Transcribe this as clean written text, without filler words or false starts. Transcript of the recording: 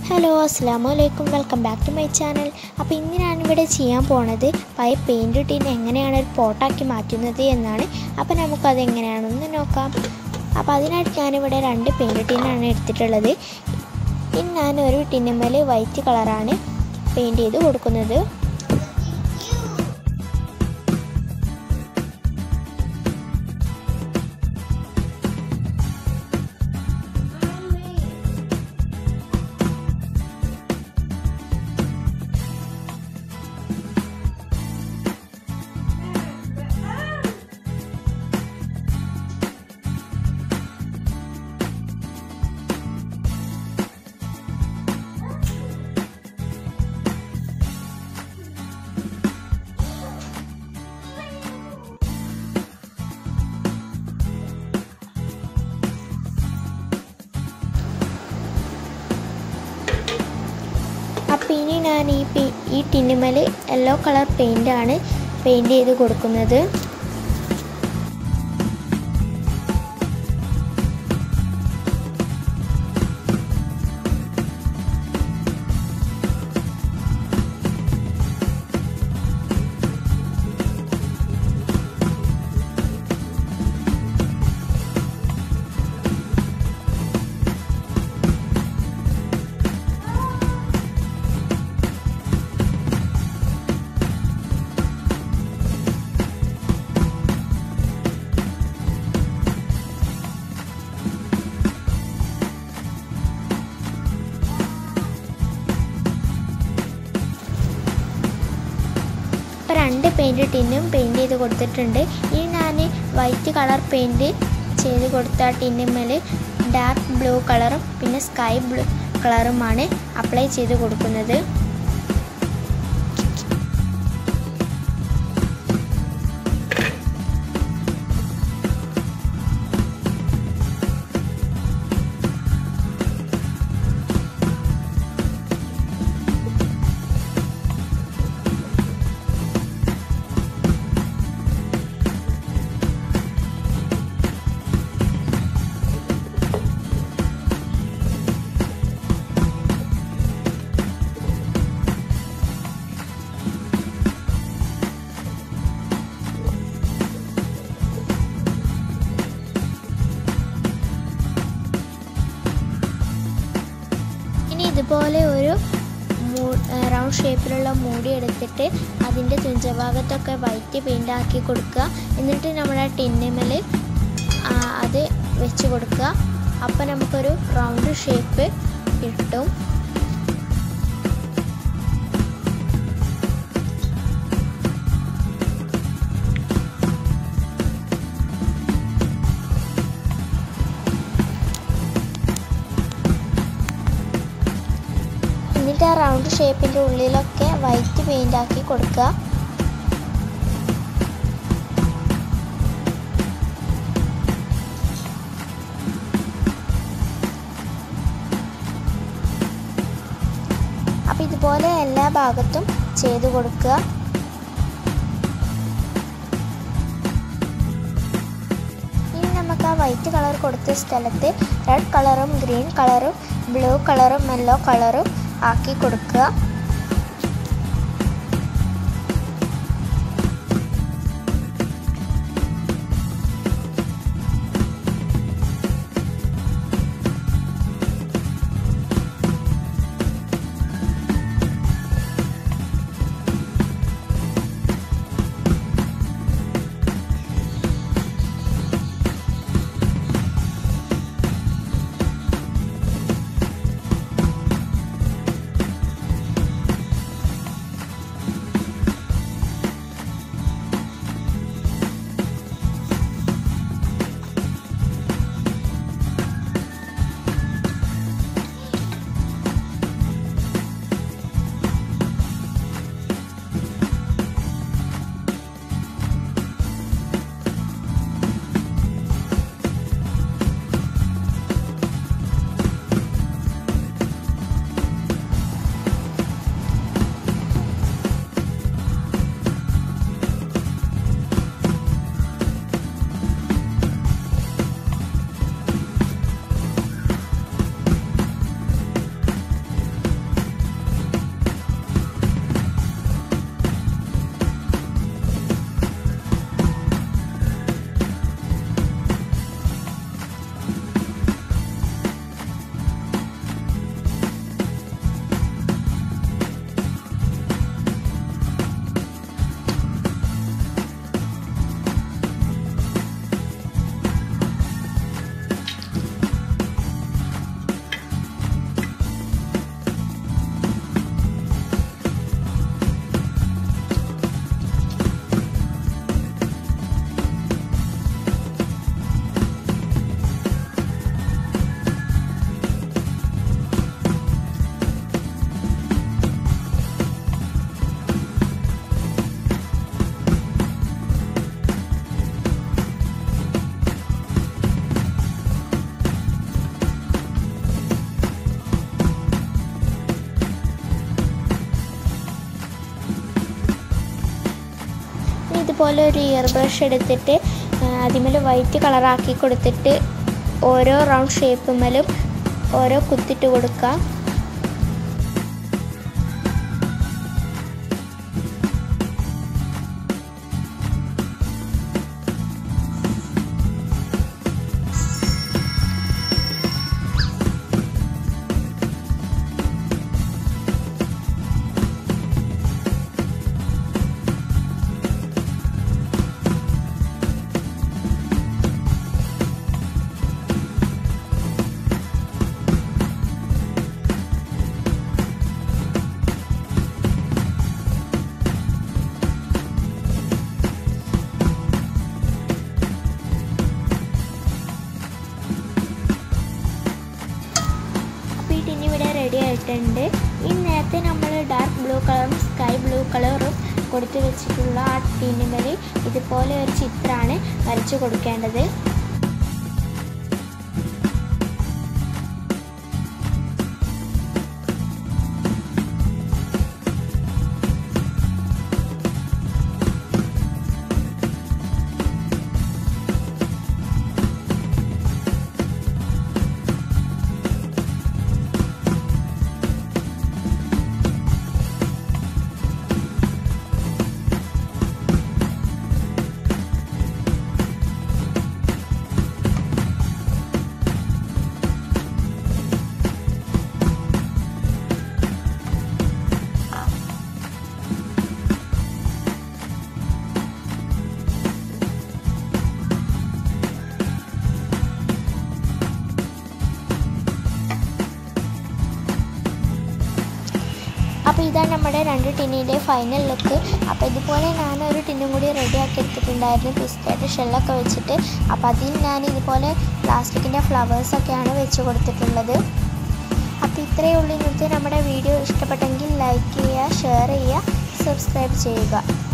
Hello അസ്സലാമു അലൈക്കും, welcome back to my channel. അപ്പോൾ ഇന്ന് ഞാനിവിടെ ചെയ്യാൻ പോണത് പഴയ പെയിൻറ് ടിൻ എങ്ങനെയാണ് ഒരു പോട്ടാക്കി മാറ്റുന്നത് എന്നാണ്. അപ്പോൾ നമുക്കത് എങ്ങനെയാണെന്ന് നോക്കാം. അപ്പോൾ അതിനായിട്ട് ഞാനിവിടെ 2 പെയിൻറ് ടിന്നാണ് എടുത്തിട്ടുള്ളത്. ഇനി ഞാനൊരു ടിന്നുമ്മൽ വൈറ്റ് കളറാണ് പെയിൻറ് ചെയ്ത് കൊടുക്കുന്നത്. അപ്പോൾ ഇനി ഞാൻ ഈ ടിന്നുമ്മൽ യെല്ലോ കളർ പെയിൻ്റാണ് പെയിൻറ് ചെയ്ത് കൊടുക്കുന്നത്. ഇപ്പോൾ 2 പെയിൻറ് ടിന്നും പെയിൻറ് ചെയ്ത് കൊടുത്തിട്ടുണ്ട്. ഇനി ഞാൻ വൈറ്റ് കളർ പെയിൻറ് ചെയ്ത് കൊടുത്ത ടിന്നുമ്മൽ ഡാർക്ക് ബ്ലൂ കളറും പിന്നെ സ്കൈ ബ്ലൂ കളറുമാണ് അപ്ലൈ ചെയ്ത് കൊടുക്കുന്നത്. ഇതുപോലെ ഒരു റൗണ്ട് ഷേപ്പിലുള്ള മൂടി എടുത്തിട്ട് അതിൻ്റെ തുഞ്ചഭാഗത്തൊക്കെ വൈറ്റ് പെയിൻ്റ് ആക്കി കൊടുക്കുക. എന്നിട്ട് നമ്മുടെ ടിന്നുമ്മൽ അത് വെച്ച് കൊടുക്കുക. അപ്പോൾ നമുക്കൊരു റൗണ്ട് ഷേപ്പ് കിട്ടും. എന്നിട്ട് ആ റൗണ്ട് ഷേപ്പിൻ്റെ ഉള്ളിലൊക്കെ വൈറ്റ് പെയിൻ്റ് ആക്കി കൊടുക്കുക. അപ്പോൾ ഇതുപോലെ എല്ലാ ഭാഗത്തും ചെയ്ത് കൊടുക്കുക. ഇനി നമുക്ക് ആ വൈറ്റ് കളർ കൊടുത്ത സ്ഥലത്ത് റെഡ് കളറും ഗ്രീൻ കളറും ബ്ലൂ കളറും യെല്ലോ കളറും ആക്കി കൊടുക്കുക. ഇതുപോലെ ഒരു ഇയർ ബ്രഷ് എടുത്തിട്ട് അതിമേൽ വൈറ്റ് കളറാക്കി കൊടുത്തിട്ട് ഓരോ റൗണ്ട് ഷേപ്പുമേലും ഓരോ കുത്തിട്ട് കൊടുക്കുക. ഇവിടെ റെഡി ആയിട്ടുണ്ട്. ഈ നേരത്തെ നമ്മൾ ഡാർക്ക് ബ്ലൂ കളറും സ്കൈ ബ്ലൂ കളറും കൊടുത്തു വെച്ചിട്ടുള്ള ആ ടിന്നിൽ ഇതുപോലെ ഒരു ചിത്രമാണ് വരച്ചു കൊടുക്കേണ്ടത്. അപ്പോൾ ഇതാണ് നമ്മുടെ 2 ടിന്നിൻ്റെ ഫൈനൽ ലുക്ക്. അപ്പോൾ ഇതുപോലെ ഞാനൊരു ടിന്നും കൂടി റെഡിയാക്കി എടുത്തിട്ടുണ്ടായിരുന്നു പിസ്തയുടെ ഷെല്ലൊക്കെ വെച്ചിട്ട്. അപ്പോൾ അതിൽ ഞാൻ ഇതുപോലെ പ്ലാസ്റ്റിക്കിൻ്റെ ഫ്ലവേഴ്സൊക്കെയാണ് വെച്ച് കൊടുത്തിട്ടുള്ളത്. അപ്പോൾ ഇത്രയേ ഉള്ളൂ ഇന്നത്തെ നമ്മുടെ വീഡിയോ. ഇഷ്ടപ്പെട്ടെങ്കിൽ ലൈക്ക് ചെയ്യുക, ഷെയർ ചെയ്യുക, സബ്സ്ക്രൈബ് ചെയ്യുക.